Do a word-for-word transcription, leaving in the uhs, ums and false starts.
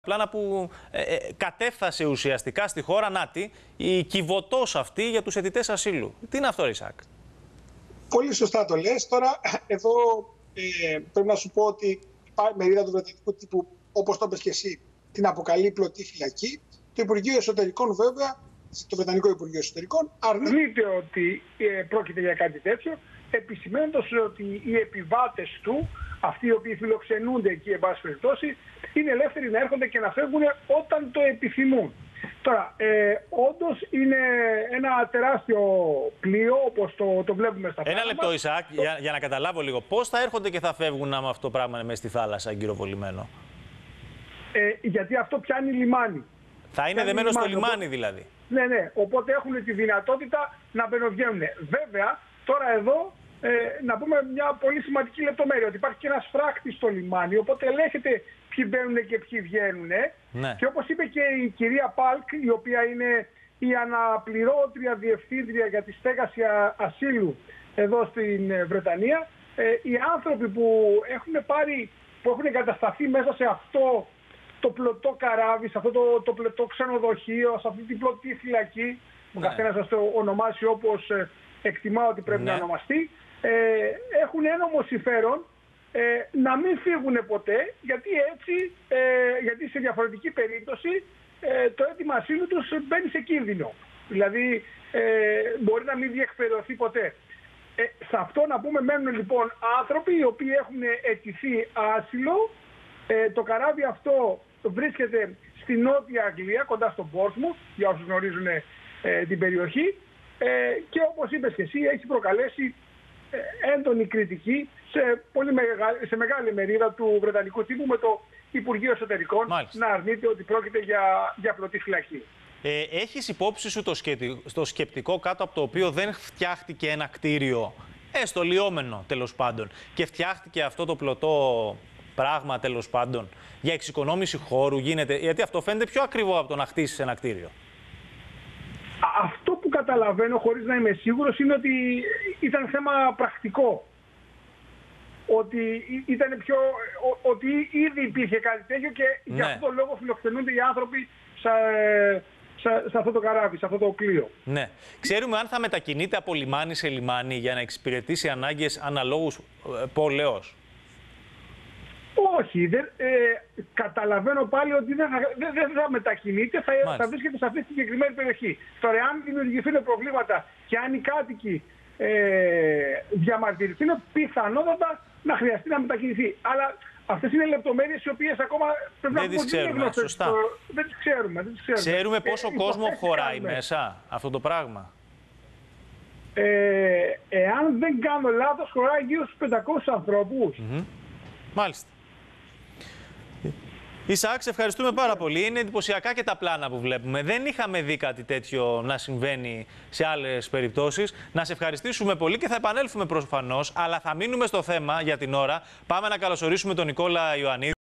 Πλάνα που ε, ε, κατέφθασε ουσιαστικά στη χώρα, νάτι, η κυβωτός αυτή για τους αιτητές ασύλου. Τι είναι αυτό, Ισακ? Πολύ σωστά το λες. Τώρα, εδώ ε, πρέπει να σου πω ότι η μερίδα του βρετανικού τύπου, όπως το είπες και εσύ, την αποκαλεί πλωτή φυλακή. Το Υπουργείο Εσωτερικών, βέβαια, το Βρετανικό Υπουργείο Εσωτερικών, αρνείται ότι ε, πρόκειται για κάτι τέτοιο, επισημαίνοντας ότι οι επιβάτες του, αυτοί οι οποίοι φιλοξενούνται εκεί, εν πάση περιπτώσει, είναι ελεύθεροι να έρχονται και να φεύγουν όταν το επιθυμούν. Τώρα, ε, όντως είναι ένα τεράστιο πλοίο, όπως το, το βλέπουμε στα πράγματα. Ένα λεπτό, Ισακ, το... για, για να καταλάβω λίγο. Πώς θα έρχονται και θα φεύγουν άμα αυτό το πράγμα είναι μέσα στη θάλασσα, εγκυροβολημένο? Ε, γιατί αυτό πιάνει λιμάνι. Θα είναι δεμένο στο λιμάνι, δηλαδή. Ναι, ναι. Οπότε έχουν τη δυνατότητα να μπαινοβγαίνουν. Βέβαια, τώρα εδώ ε, να πούμε μια πολύ σημαντική λεπτομέρεια. Ότι υπάρχει και ένας φράχτης στο λιμάνι. Οπότε ελέγχεται ποιοι μπαίνουν και ποιοι βγαίνουν. Ναι. Και όπως είπε και η κυρία Πάλκ, η οποία είναι η αναπληρώτρια διευθύντρια για τη στέγαση ασύλου εδώ στην Βρετανία, ε, οι άνθρωποι που έχουν πάρει, που έχουν εγκατασταθεί μέσα σε αυτό το πλωτό καράβι, σε αυτό το, το πλωτό ξενοδοχείο, σε αυτή την πλωτή φυλακή, που ναι. καθένας θα το ονομάσει όπως ε, εκτιμά ότι πρέπει ναι. να ονομαστεί, ε, έχουν ένομο συμφέρον ε, να μην φύγουν ποτέ, γιατί έτσι, ε, γιατί σε διαφορετική περίπτωση ε, το αίτημα ασύλου τους μπαίνει σε κίνδυνο. Δηλαδή ε, μπορεί να μην διεκπαιρεωθεί ποτέ. Ε, σε αυτό να πούμε μένουν λοιπόν άνθρωποι οι οποίοι έχουν αιτηθεί άσυλο. Ε, το καράβι αυτό βρίσκεται στη Νότια Αγγλία, κοντά στον Πόρτσμουθ, για όσους γνωρίζουν ε, την περιοχή, ε, και όπως είπες και εσύ, έχει προκαλέσει ε, έντονη κριτική σε, πολύ μεγάλη, σε μεγάλη μερίδα του βρετανικού τύπου, με το Υπουργείο Εσωτερικών Μάλιστα. να αρνείται ότι πρόκειται για, για πλωτή φυλακή. Ε, έχεις υπόψη σου το, σκεπτικό, το σκεπτικό κάτω από το οποίο δεν φτιάχτηκε ένα κτίριο, έστω λιόμενο τέλος πάντων, και φτιάχτηκε αυτό το πλωτό πράγμα τέλος πάντων για εξοικονόμηση χώρου? Γίνεται, γιατί αυτό φαίνεται πιο ακριβό από το να χτίσεις ένα κτίριο. Αυτό που καταλαβαίνω, χωρίς να είμαι σίγουρος, είναι ότι ήταν θέμα πρακτικό. Ότι ήταν πιο, ότι ήδη υπήρχε κάτι τέτοιο και ναι. για αυτόν τον λόγο φιλοξενούνται οι άνθρωποι σε, σε, σε αυτό το καράβι, σε αυτό το πλοίο. Ναι. Ξέρουμε αν θα μετακινείται από λιμάνι σε λιμάνι για να εξυπηρετήσει ανάγκες αναλόγους ε, πόλεως? Όχι, δεν, ε, καταλαβαίνω πάλι ότι δεν θα, δεν, δεν θα μετακινείται, θα, θα βρίσκεται σε αυτή τη συγκεκριμένη περιοχή. Τώρα, αν δημιουργηθούν προβλήματα και αν οι κάτοικοι ε, διαμαρτυρηθούν, πιθανότατα να χρειαστεί να μετακινηθεί. Αλλά αυτές είναι λεπτομέρειες οι οποίες ακόμα πρέπει δεν να πούμε ότι είναι γνωστές. Σωστά. Δεν τις ξέρουμε. Δεν τις ξέρουμε. Ξέρουμε πόσο ε, κόσμο χωράει κάνουμε. μέσα αυτό το πράγμα. Ε, εάν δεν κάνω λάθος, χωράει γύρω στους πεντακόσιους ανθρώπους. Mm-hmm. Μάλιστα. Ισακ, σε ευχαριστούμε πάρα πολύ. Είναι εντυπωσιακά και τα πλάνα που βλέπουμε. Δεν είχαμε δει κάτι τέτοιο να συμβαίνει σε άλλες περιπτώσεις. Να σε ευχαριστήσουμε πολύ και θα επανέλθουμε προφανώς, αλλά θα μείνουμε στο θέμα για την ώρα. Πάμε να καλωσορίσουμε τον Νικόλα Ιωαννίδη.